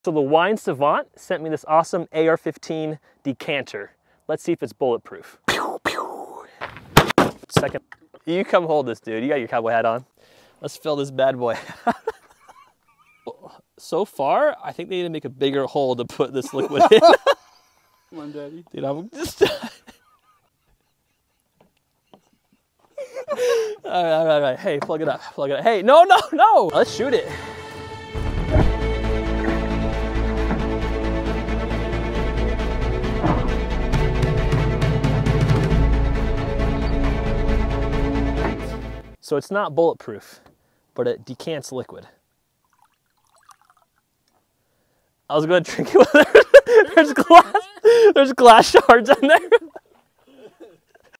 So the wine savant sent me this awesome AR-15 decanter. Let's see if it's bulletproof. Second, you come hold this, dude. You got your cowboy hat on. Let's fill this bad boy. So far, I think they need to make a bigger hole to put this liquid in. Come on, Daddy. Dude, I'm just... All right. Hey, plug it up. Hey, no. Let's shoot it. So it's not bulletproof, but it decants liquid. I was going to drink it with it. There's glass shards in there.